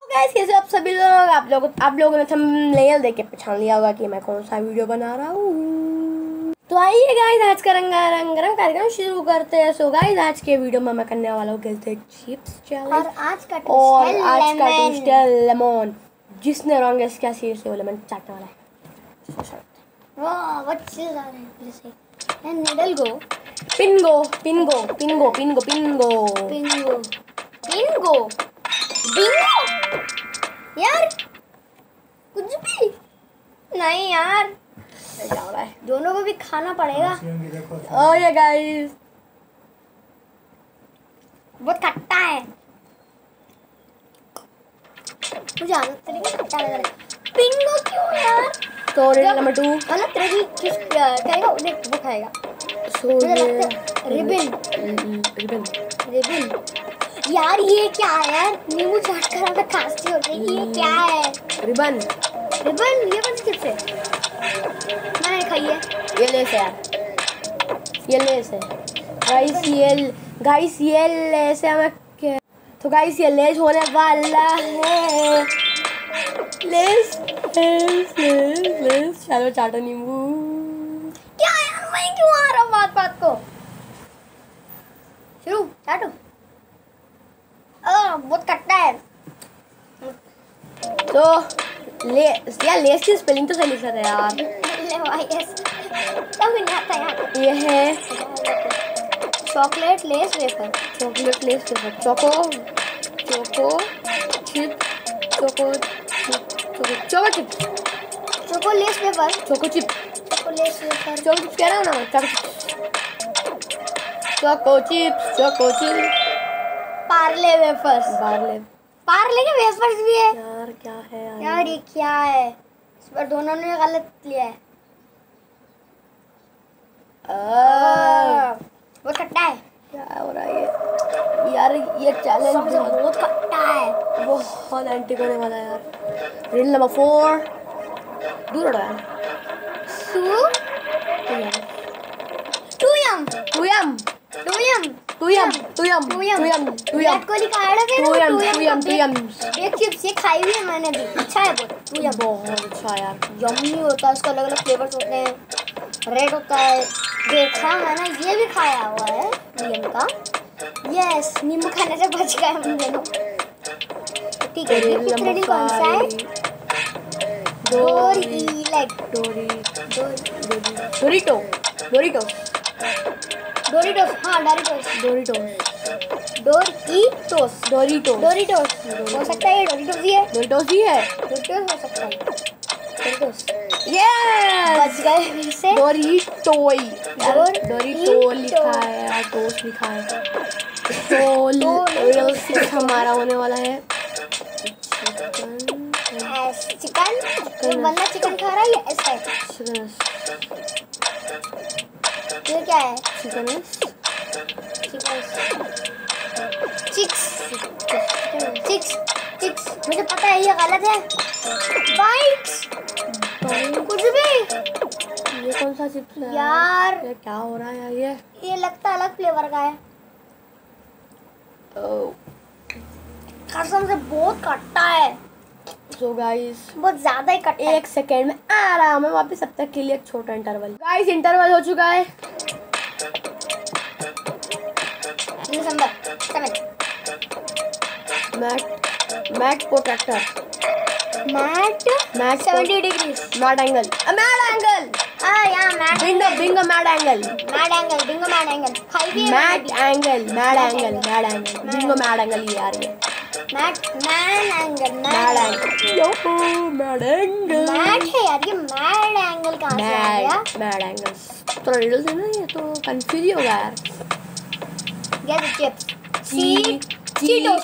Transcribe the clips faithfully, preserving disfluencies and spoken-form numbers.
Guys कैसे आप सभी लोग आप लोग आप लोगों ने थंबनेल देख के पहचान लिया होगा कि मैं कौन सा वीडियो बना रहा हूँ। तो आइए गाइस आज का रंगा रंगरंग कार्यक्रम शुरू करते हैं। सो गाइस आज के वीडियो में मैं करने वाला हूँ चिप्स चैलेंज और आज का और आज का ट्विस्ट है लेमन। जिसने रॉन्ग गेस किया सीरियसली वो लेमन चाटने वाला है। वाह व्हाट चीज आ रहा है फिर से एंड निडल गो पिंगो पिंगो पिंगो पिंगो पिंगो पिंगो पिंगो बिंगो यार कुछ भी नहीं यार क्या हो रहा है। दोनों को भी खाना पड़ेगा। ओह ये गाइस बहुत खट्टा है मुझे आदत तरीके खट्टा लग रहा है। पिंगो क्यों यार। तो रेड नंबर टू मतलब तेरी किस खाएगा देख वो खाएगा। सो रिबन रिबन रिबन यार ये क्या है यार नींबू चाट कर हमें खांसी हो रही है। ये क्या है रिबन रिबन ये कौन सी चिप्स है। मैंने खाई है ये लेस है यार ये लेस है गाइस ये गाइस ये लेस है हमें क्या तो गाइस ये लेस होने वाला है। लेस लेस लेस लेस चलो चाटो नींबू। क्या यार मैं क्यों आ रहा हूँ बात बात को शुरू चाटो। बहुत खट्टा है तो ले यार लेस की स्पेलिंग तो सही लिखा था यार। ले भाई यस तब नहीं आता यार। ये है chocolate Lay's wafer chocolate Lay's wafer choco choco chip choco choco choco chip choco Lay's wafer choco chip choco Lay's wafer choco chip कह रहा हूँ ना choco chips choco chip Parle wafers Parle Parle के वेफर्स भी है यार क्या है यार, यार ये क्या है। इस बार दोनों ने गलत लिया है। बहुत खट्टा है क्या हो रहा है ये यार ये चैलेंज बहुत खट्टा है बहुत एंटी होने वाला है यार। रील नंबर फोर दूर हो रहा है टूयम टूयम टूयम टूयम टूयम टूयम टूयम को लिखा है टूयम टूयम टूयम एक चिप्स ये खाई हुई है मैंने भी अच्छा है बहुत टूयम बहुत अच्छा यार यम्मी होता है। उसका अलग अलग फ्लेवर्स होते हैं रेड होता है देखा मैंने ये भी खाया हुआ है टूयम का। यस नींबू खाने से बच गए हम दोनों। ठीक है ये फिफ्थ कौन सा है डोरी लाइक डोरी डोरी डोरिटो डोरिटो डोरिटोस हाँ Doritos Doritos Doritos Dorito Doritos हो सकता है ये डोरिटोस ही है डोरिटोस ही है डोरिटोस हो सकता है डोरिटोस यस बच गए फिर से डोरिटोई डोर डोरिटो लिखा है यार टोस लिखा है तो रियल सिक्स हमारा होने वाला है चिकन चिकन बंदा चिकन खा रहा है ये ऐसा है चिकन ये क्या है chicken chicken chicks chicks chicks मुझे पता है ये गलत है बाइट्स कुछ भी ये कौन सा चिप्स है यार ये क्या हो रहा है यार ये ये लगता अलग फ्लेवर का है कसम से बहुत खट्टा है। सो गाइस बहुत ज्यादा ही खट्टा एक सेकेंड में आराम है वापस सब तक के लिए एक छोटा इंटरवल। गाइस इंटरवल हो चुका है। Mad mad protractor mad mad seventy degrees mad angle mad angle आ यार mad bingo bingo mad angle mad angle bingo mad angle खाई भी है mad angle mad angle mad angle bingo mad angle ही आ रही है mad mad angle mad angle yo mad angle mad है यार ये मैट एंगल कहां से आ गया मैट एंगल तो रिडल से ना ये तो कंफ्यूज ही होगा यार। गेस चिप्स ची Cheetos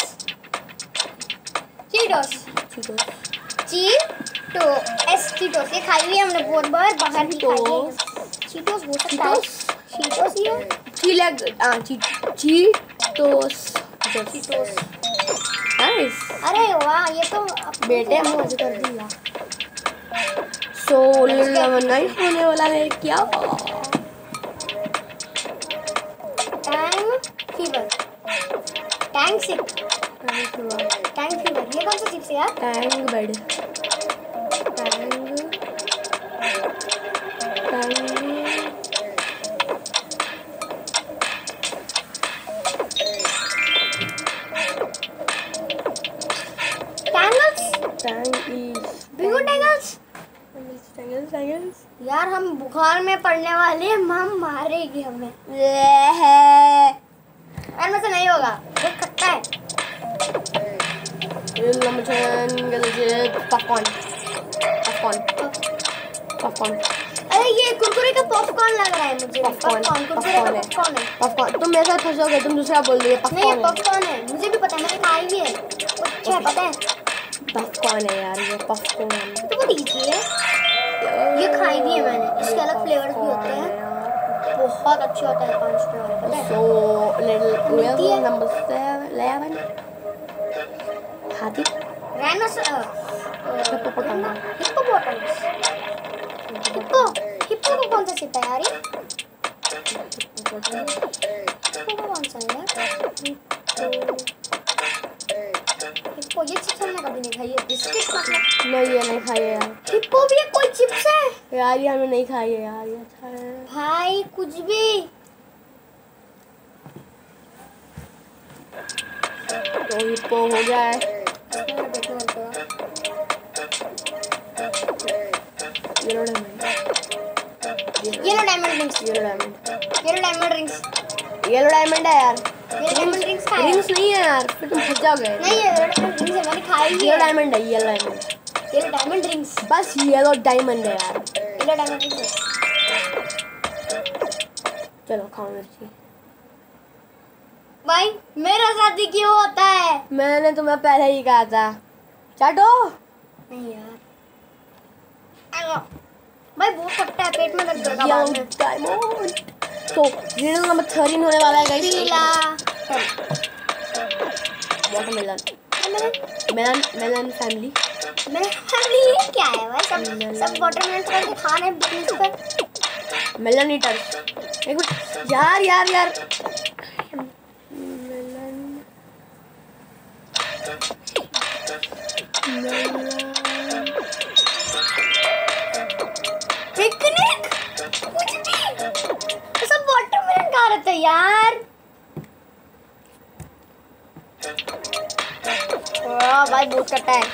Cheetos Cheetos Cheeto S Cheetos ये खाई हुई है हमने बहुत बार बाहर भी खाई है। चीटोस हो सकता है चीटोस ही है चीलग हां ची चीटोस चीटोस नाइस। अरे वाह ये तो बेटे मौज कर दिया। सो लेमन नाइस होने वाला है क्या time fever tank sick tank fever ये कौन सा चिप्स है यार? Tang bed tang tangles. यार हम बुखार में पड़ने वाले हैं, हम मारेगी हमें। यार मुझसे नहीं होगा, बहुत खट्टा है। Popcorn popcorn popcorn. अरे ये कुरकुरे का पॉपकॉर्न लग रहा है मुझे। पॉपकॉर्न कुरकुरे का पॉपकॉर्न है। पॉपकॉर्न तुम मेरे साथ फंसोगे, तुम दूसरा बोल रही है। नहीं ये पॉपकॉर्न है, मुझे भी पता है, मैंने खाई भी है। अच्छा है, पता है पॉपकॉर्न है यार, ये पॉपकॉर्न तो बहुत इजी है। ये खाई भी है मैंने, इसके अलग फ्लेवर्स भी होते हैं, बहुत अच्छा होता है पांच फ्लेवर, पता है। सो लेवल नंबर इलेवन हाथी rhinoceros hippopotamus hippopotamus hippo hippo को कौन सा चिप है यार? ये हिप्पो को कौन सा है यार? हिप्पो ये चिप्स हमने कभी नहीं खाई है। बिस्किट मतलब नहीं, ये नहीं खाई है यार। हिप्पो भी एक कोई चिप्स है यार, ये हमने नहीं खाई है यार, ये अच्छा है भाई कुछ भी। तो हिप्पो हो गया है। Yellow diamond yellow diamond rings yellow diamond yellow diamond rings yellow diamond है यार। येलो डायमंड रिंग्स खाए रिंग्स नहीं है यार, फिर तुम फंस जाओगे। नहीं ये येलो डायमंड रिंग्स है, मैंने खाई है। येलो डायमंड है, yellow diamond yellow diamond rings बस येलो डायमंड है यार। Yellow diamond rings. चलो खाओ मिर्ची। भाई मेरा साथ ही क्यों होता है? मैंने तुम्हें पहले ही कहा था चाटो। नहीं यार भाई बहुत खट्टा है, पेट में दर्द करेगा बाद में। डायमंड। तो रीडल नंबर थर्टीन होने वाला है गाइस। पीला वाटरमेलन मेलन मेलन फैमिली। मेरा फैमिली ये क्या है भाई? सब सब वाटरमेलन खा के खा रहे हैं बिजनेस पे। Melon eater. एक मिनट यार यार यार मेलन मेलन पिकनिक कुछ भी सब वाटरमेलन खा रहे थे यार। वाह भाई बहुत खट्टा है।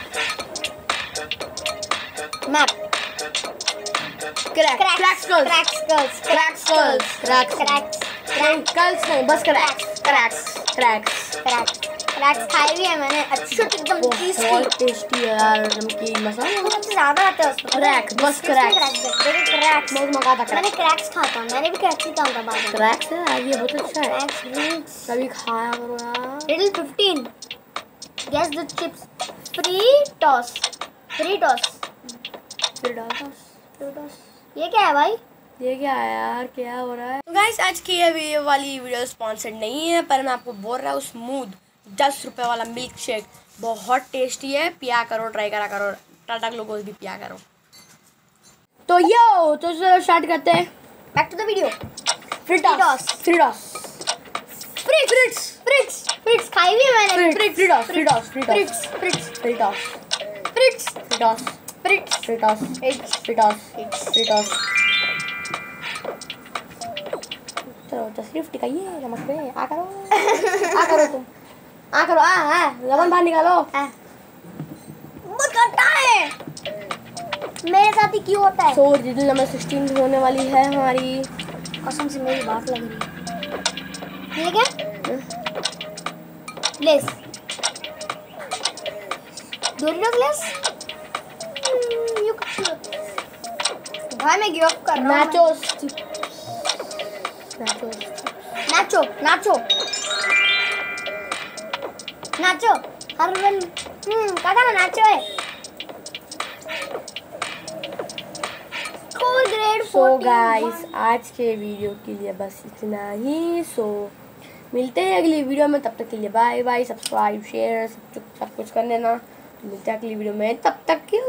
Map crack crack skulls crack skulls crack skulls crack crack Crax नहीं, बस Crax Crax Crax Crax Crax खाए भी है मैंने। अच्छे एकदम टेस्टी बहुत टेस्टी है यार, नमकीन मसाला सबसे ज्यादा आता है उसमें। क्रैक बस क्रैक क्रैक्स बहुत मजा आता मैंने क्रैक क्रैक्स खाता हूँ, मैंने भी क्रैक्स ही खाता बाद में। क्रैक्स है यार, ये बहुत अच्छा है। क्रैक्स रिंग्स कभी खाया करो यार। Riddle fifteen guess the chips Fritos Fritos फिर डालता फ्री टॉस ये क्या है भाई? ये क्या है यार, क्या हो रहा है? तो गाइस आज की ये वी- वाली वीडियो स्पॉन्सर्ड नहीं है, पर मैं आपको बोल रहा हूँ स्मूथ दस रुपए वाला मिल्क शेक बहुत टेस्टी है, पिया करो, ट्राई करा करो, टाटा ग्लूकोज भी पिया करो। तो यो तो स्टार्ट करते हैं। Back to the video. Fritos Fritos फ्रिक्स फ्रिक्स फ्रिक्स फ्रिक्स खाई भी है मैंने। फ्रीटॉस फ्रीटॉस फ्रीटॉस फ्रिक्स फ्रीटॉस फ्रिक्स फ्रीटॉस फ्रिक्स फ्रीटॉस फ्रिक्स फ्रीटॉस फ्रीटॉस। चलो तशरीफ टिकाइए नमक पे, आ करो आ करो तुम आ करो आ आ लवन बाहर निकालो। बहुत खट्टा है, मेरे साथ ही क्यों होता है? सो रिडल नंबर सिक्सटीन होने वाली है हमारी। कसम से मेरी बात लग रही है। ये क्या? Less Doritos less. यू भाई मैं गिव अप कर रहा हूं। Nachos nachos nacho nacho nacho हर वन हम्म काका ना नाचो है। स्कोर ग्रेड सो गाइस आज के वीडियो के लिए बस इतना ही। सो मिलते हैं अगली वीडियो में, तब तक के लिए बाय बाय। सब्सक्राइब शेयर सब सब कुछ कर लेना। मिलते हैं अगली वीडियो में, तब तक के